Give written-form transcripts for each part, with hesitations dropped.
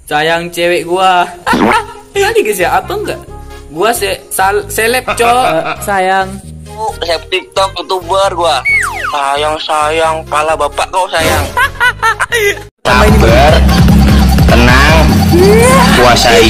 sayang cewek gua. Tadi guys ya, apa enggak? Gua seleb cok. Sayang. Seleb TikTok, YouTuber gua. Sayang, pala bapak kau sayang. Sabar, tenang, kuasai.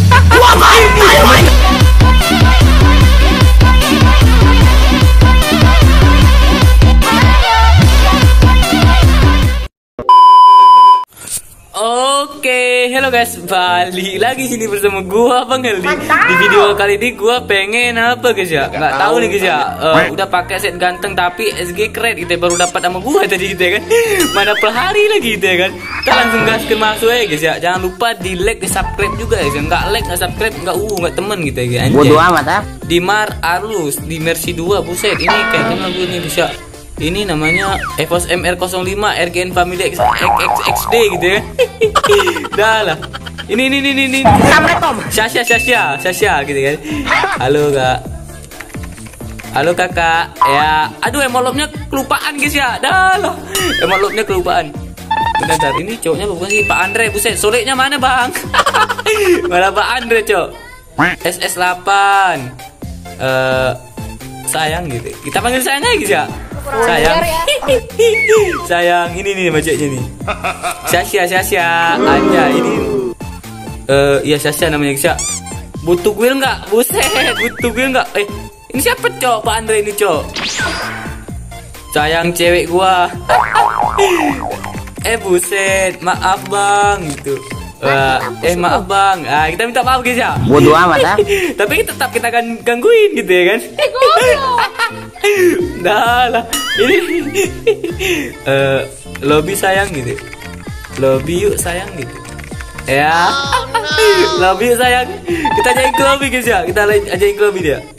Oke, hello guys, balik lagi sini bersama gua Bang Heldi. Di video kali ini gua pengen apa guys ya? Nggak tahu nih guys ya. Udah pakai set ganteng tapi SG keren kita baru dapat sama gua tadi gitu ya kan. Mana per hari lagi gitu ya kan. Kita langsung gas ke masuk ya guys ya. Jangan lupa di like, di subscribe juga ya. Nggak like, nggak subscribe, nggak temen gitu ya guys. Bodo amat ah. Dimar Arlus di Mercy 2 buset. Ini kayak kenal gue nih guys ya. Ini namanya EVOS MR05 RGN Family XD gitu ya. Dah lah. Ini. Assalamualaikum. Syasya gitu kan. Halo kak. Halo kakak. Ya, aduh emolopnya kelupaan guys ya. Dah lah. Emolopnya kelupaan. Bentar, ini cowoknya bukan sih Pak Andre buset. Soleknya mana bang? Mana Pak Andre cok? SS8. Sayang gitu. Kita panggil sayang aja guys ya. Sayang, sayang, ini nih bacanya nih. Syasya, aja ini. Ya Syasya namanya Syasya. Butuh gue nggak? Buset, butuh gue nggak? Ini siapa cok? Pak Andre ini cok. Sayang cewek gua. Buset, maaf bang gitu. Maaf bang. Kita minta maaf guys ya. Bodo amat ah. Tapi tetap kita akan gangguin gitu ya kan. Dah lah. Ini lobby sayang gitu. Lobby yuk sayang gitu. Ya. Lobby yuk sayang. Kita ajain ke lobby guys ya. Kita ajain ke lobby dia.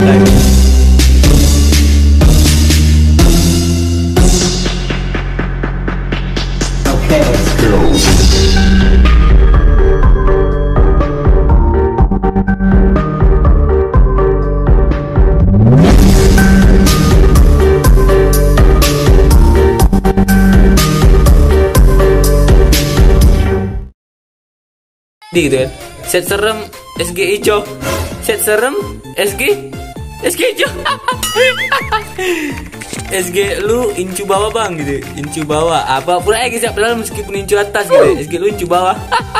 Let's go. Gitu kan. Set serem SG hijau. Set serem SG hijau. SG lu incu bawah bang gitu. Incu bawah. Apa pula guys ya, padahal meskipun incu atas gitu. SG lu incu bawah.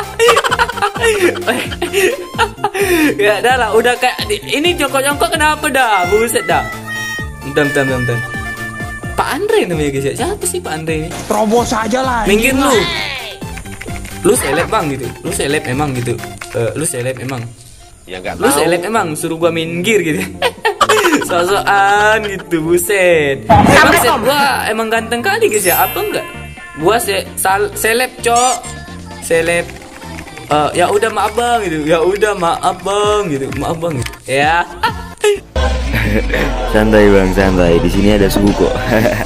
Ya dah lah, udah kayak ini jongkok-jongkok kenapa dah? Buset dah. Bentar. Pak Andre namanya guys ya. Siapa sih Pak Andre ini? Terobos aja lah. Minggir lu. Lu seleb bang gitu. Lu seleb emang gitu. Lu seleb emang. Ya enggak tahu. Lu seleb emang suruh gua minggir gitu. Sosokan gitu buset. Emang set gua emang ganteng kali guys ya. Apa enggak? Gua seleb cok. Seleb. Ya udah maaf bang gitu. Ya udah maaf bang gitu. Maaf bang gitu. Ya. Santai bang, santai. Di sini ada suhu kok.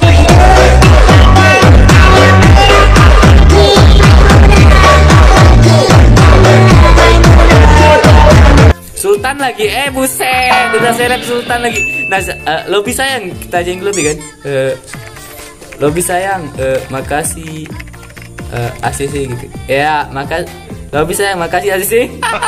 Sultan lagi, buset, udah seleb Sultan lagi. Nah, lobby sayang, kita aja yang lobby kan. Lobby sayang, makasih ACC gitu. Ya, lobby sayang, makasih ACC.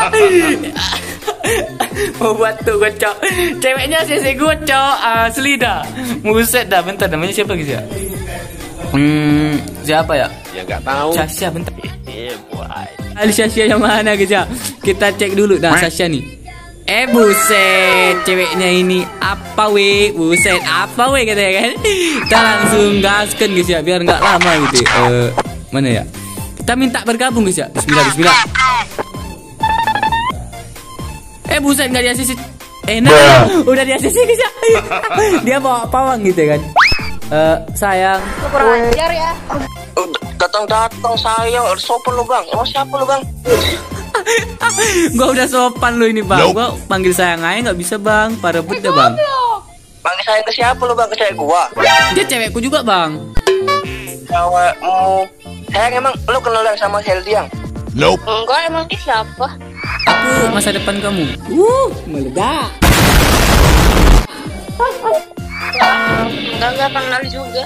Mau buat tuh gue cok. Ceweknya ACC gue cok, asli dah. Buset dah, bentar namanya siapa gitu ya? Siapa ya? Ya enggak tahu. Syasya, bentar. Syasya yang mana guys ya? Kita cek dulu dah Syasya nih. Buset, ceweknya ini apa we? Buset, apa we katanya kan? Kita langsung gaskan guys ya, biar nggak lama gitu. Mana ya? Kita minta bergabung guys ya. Bismillah. Buset, nggak di ACC. Udah di ACC guys ya. Dia bawa pawang gitu kan. Sayang. Kurang ajar ya. Datang sayang. Sopan lu bang. Emang siapa lu bang? Gua udah sopan lu ini bang. Gua panggil sayang aja nggak bisa bang. Parah banget bang. Panggil sayang ke siapa lu bang? Ke cewek gua. Dia cewekku juga bang. Cewekmu. Sayang emang lu kenal yang sama Heldi yang? Nope. Enggak, emang dia siapa? Aku masa depan kamu. Meledak. Enggak kenal juga.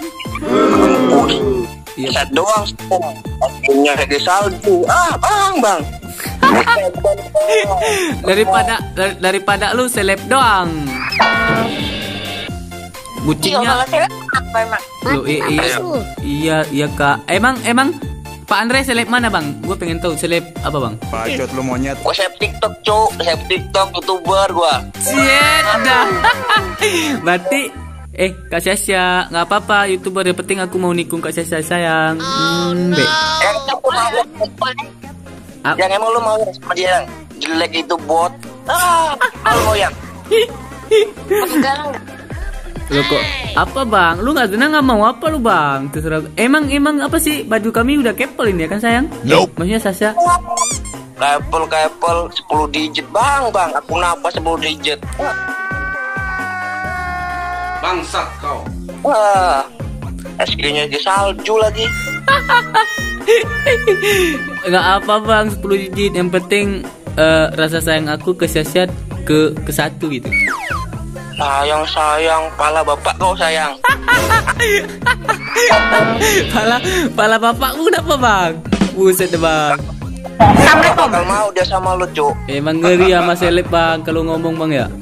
Iya doang. Punya kayak salju. Bang. Daripada lu seleb doang. Bucinnya. Apa emang? Lu iya Kak. Emang Pak Andre seleb mana Bang? Gue pengen tahu seleb apa Bang? Bacot lu monyet. Gua seleb TikTok, Cuk. Seleb TikTok, YouTuber gua. Siet dah. Berarti Kak Syasya, nggak apa-apa YouTuber, yang penting aku mau nikung Kak Syasya sayang. Be. Yang emang lu mau sama dia yang jelek itu bot. Lu mau yang Lu kok apa Bang? Lu nggak mau apa lu Bang? Terserah. Emang apa sih baju kami udah kepel ini ya kan sayang? Nope. Maksudnya Sasha? Kepel 10 digit bang. Aku napa 10 digit? Bangsat kau. Wah, SG-nya di salju lagi. Nggak apa Bang, 10 digit. Yang penting rasa sayang aku ke Sasha ke satu gitu. Sayang, pala bapak kau sayang. Pala bapakku kenapa Bang? Buset deh Bang. Bakal mau dia sama lu, Cuk. Emang ngeri sama seleb Bang kalau ngomong Bang ya.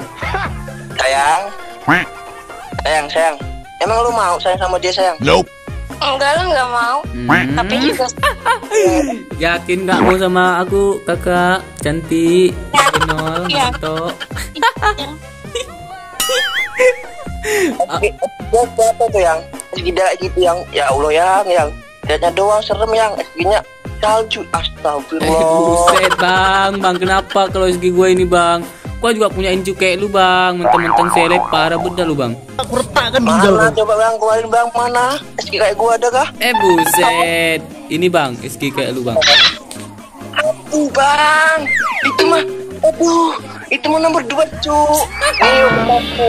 Sayang. Emang lu mau sayang sama dia sayang? Nope. Enggak, lu nggak mau. Tapi juga Yakin nggak mau sama aku kakak cantik, Nol, Iya. Mato. Apa tuh yang segida gitu yang ya Allah yang lihatnya doang serem yang SG-nya salju. Astagfirullah. Buset Bang, kenapa kalau SG gue ini Bang? Gua juga punya incu kayak lu Bang, mentang-mentang seleb parah bener lu Bang. Aku retakkan Mana coba bang, keluarin bang, mana SG kayak gua ada kah? Buset, ini Bang SG kayak lu Bang. Bang, itu mah nomor 2 Cuk. Ayo aku.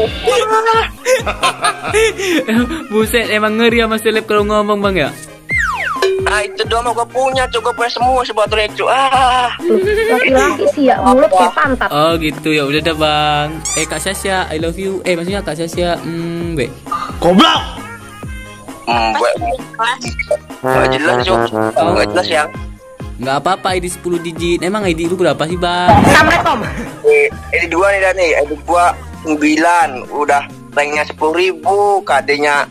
Buset, emang ngeri sama seleb kalau ngomong Bang ya. Itu doang gua punya Cuk, gua punya semua sebetulnya Cuk. Laki-laki sih ya, mulut kayak pantat. Oh gitu ya, udah dah Bang. Kak Syasya, I love you. Maksudnya Kak Syasya, Be. Goblok. Gak jelas Cuk. Gak jelas yang. Nggak apa-apa, ID 10 digit. Emang ID lu berapa sih Bang? Assalamualaikum. Ini 2 nih dan nih. ID gua 9. Udah ranknya 10.000, KD-nya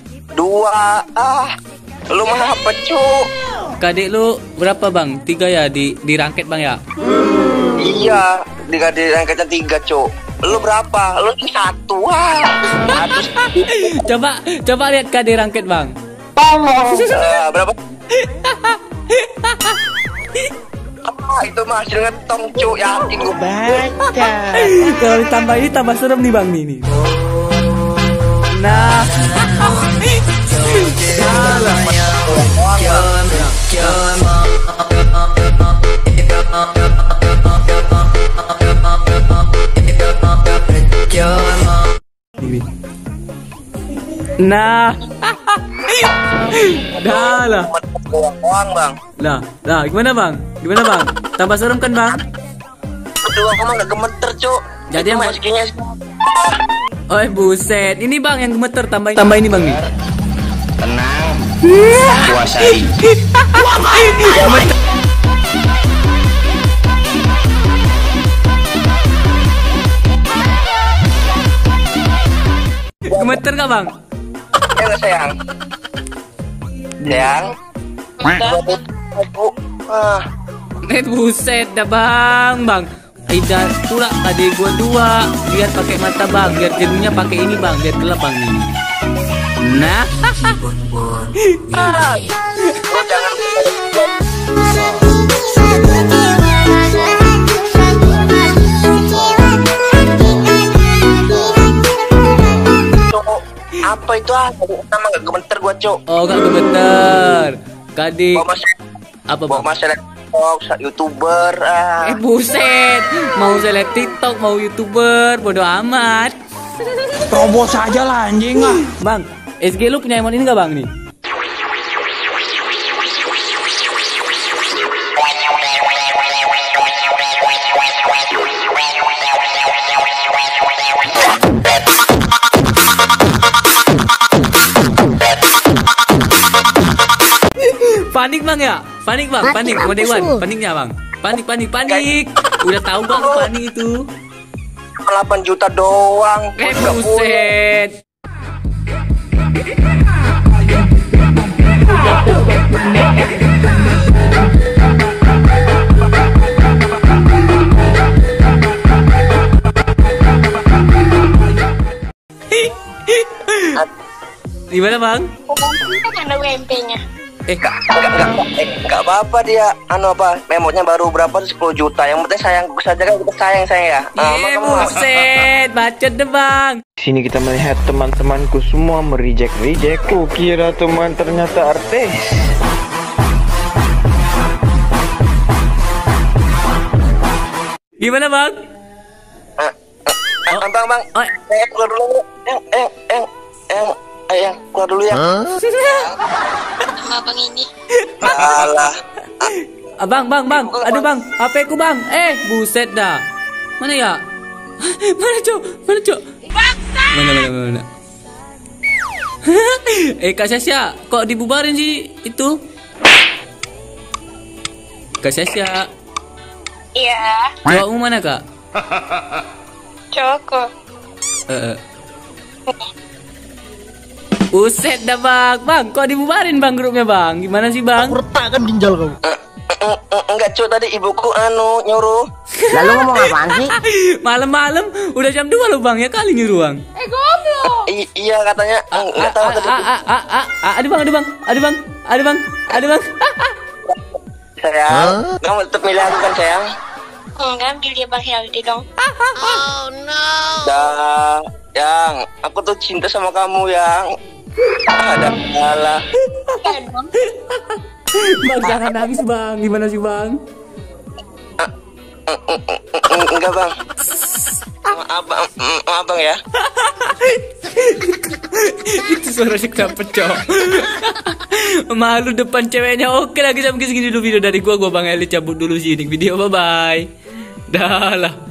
2. Lu mah apa Cuk? KD lu berapa Bang? 3 ya di rangket Bang ya? Iya, di KD ranknya 3 Cuk. Lu berapa? Lu 1. Coba lihat KD rangket Bang. Berapa? Itu mah hasil ngetong Cuk, yakin gua. Baca. Kalau ditambah ini tambah serem nih Bang nih. Nah. Nah. Dah lah. Bang. Lah, gimana Bang? Tambah serem kan Bang? Doang kamu gak gemeter Cuk. Jadi yang SG-nya buset. Ini Bang yang gemeter, tambah ini Bang nih. Tenang. Kuasai. Gemeter gak Bang? ya gak sayang? Sayang? Buset dah Bang. Aida pula adik gua 2. Lihat pakai mata Bang, biar jadinya pakai ini Bang, biar gelap Bang ini. Nah. Jangan apa itu nama gak gemeter gua Cok. Oh gak gemeter Kadik apa Bang? Bawa masalah TikTok, YouTuber buset. Mau seleb TikTok, mau YouTuber, bodo amat. Terobos aja lah anjing lah. Bang, SG lu punya emot ini gak Bang nih? Panik Bang ya? Panik Bang, panik. Mode 1, paniknya Bang. Panik. Udah tahu bang panik itu. 8 juta doang. Buset. Gimana bang? Ada WMP-nya. Enggak apa-apa dia. Memotnya baru berapa 10 juta. Yang penting sayang saja kan, kita sayang ya. Buset, bacot deh bang. Sini kita melihat teman-temanku semua mereject. Ku kira teman ternyata artis. Gimana bang? Bang. Keluar dulu. Keluar dulu ya. Sama abang ini. Alah. Bang. Aduh bang, HP ku bang. Buset dah. Mana ya? Mana cok? Mana? Kak Sasya, kok dibubarin sih itu? Kak Sasya. Iya. Cowokmu mana kak? Cowokku. Buset dah bang, kok dibubarin bang grupnya bang? Gimana sih bang? Retak kan ginjal kau. Enggak cuy, tadi ibuku nyuruh. Lalu ngomong apaan sih? Malam-malam udah jam 2 loh bang, ya kali nyuruh bang. Goblok. Iya katanya. Enggak tahu tadi. Aduh bang. Sayang, kamu tetap milih aku kan sayang? Enggak, ambil dia Bang Heldi dong. Oh no. Yang aku tuh cinta sama kamu yang. Ada salah. Bang jangan nangis bang, gimana sih bang? Enggak bang. Abang ya. Itu suara si kenapa cok? Malu depan ceweknya. Oke lagi sampai segini dulu video dari gua Bang Eli cabut dulu sini video, bye bye. Dah lah.